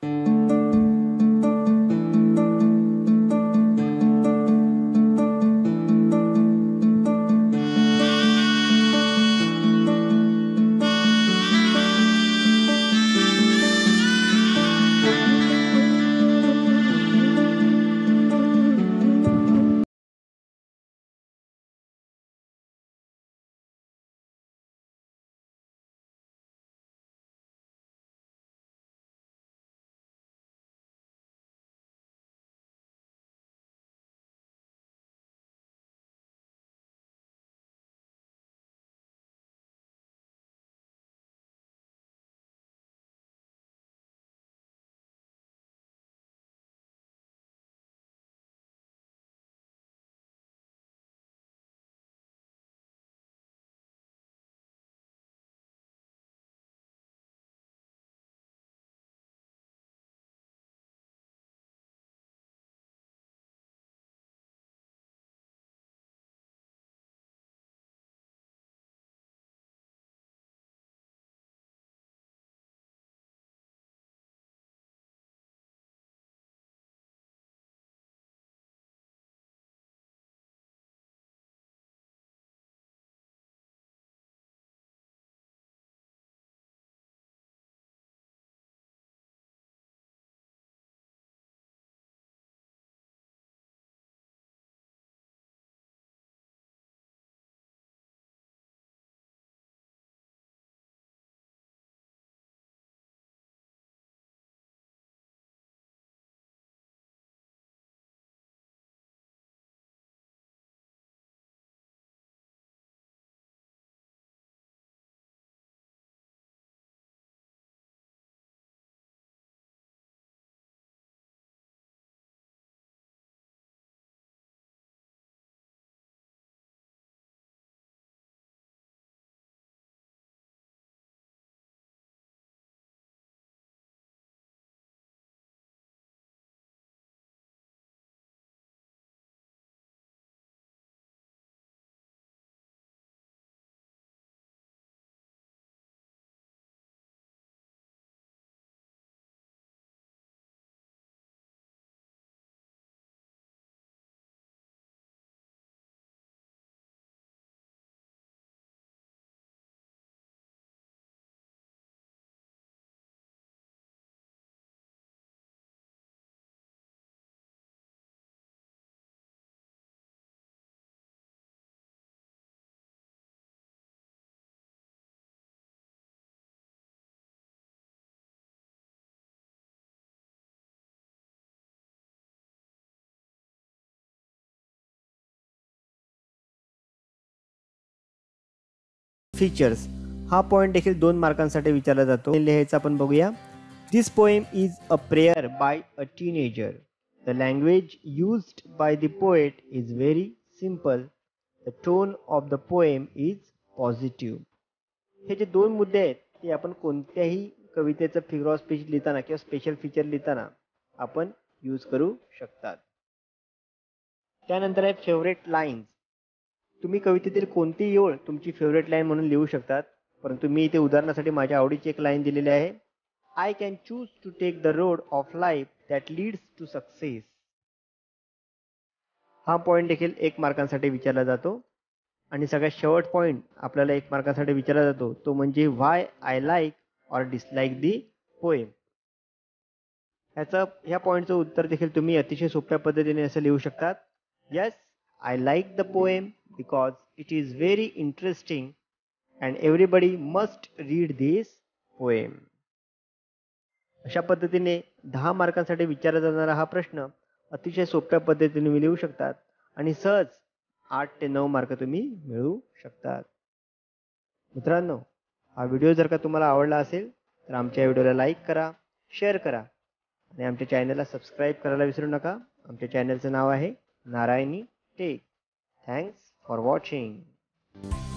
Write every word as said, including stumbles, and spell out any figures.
Features हा point देखील दोन मार्कांसाठी विचारला जातो. लिहायचं आपण बघूया. This poem is a prayer by a teenager. The language used by the poet is very simple. The tone of the poem is positive. हे जे दोन मुद्दे आहेत ते आपण कोणत्याही कवितेचं फिगर ऑफ स्पीच लिहिताना किंवा स्पेशल फीचर लिहिताना आपण यूज करू शकतात. त्यानंतर आहे फेवरेट लाईन्स. तुम्ही कवितेतील कोणतीही ओळ तुमची फेवरेट लाईन म्हणून लिहू शकतात. परंतु मी इथे उदाहरणासाठी माझ्या आवडीची एक लाईन दिलेली आहे. I can choose to take the road of life that leads to success. हा पॉईंट देखील एक मार्कांसाठी विचारला जातो. आणि सगळ्यात शेवट पॉईंट आपल्याला एक मार्कांसाठी विचारला जातो तो म्हणजे why I like or dislike the poem. ह्याचं ह्या पॉईंटचं उत्तर देखील तुम्ही अतिशय सोप्या पद्धतीने असं लिहू शकतात. Yes, I like the poem because it is very interesting and everybody must read this poem. अशा पद्धतीने दहा मार्कांसाठी विचारला जाणारा हा प्रश्न अतिशय सोप्या पद्धतीने तुम्ही लिहू शकतात आणि सहज आठ ते नऊ मार्क तुम्ही मिळवू शकतात. मित्रांनो, हा व्हिडिओ जर का तुम्हाला आवडला असेल तर आमच्या व्हिडिओला लाईक करा, शेअर करा आणि आमच्या चॅनलला सबस्क्राईब करायला विसरू नका. आमच्या चॅनलचं नाव आहे Narayani Tech. Thanks for watching.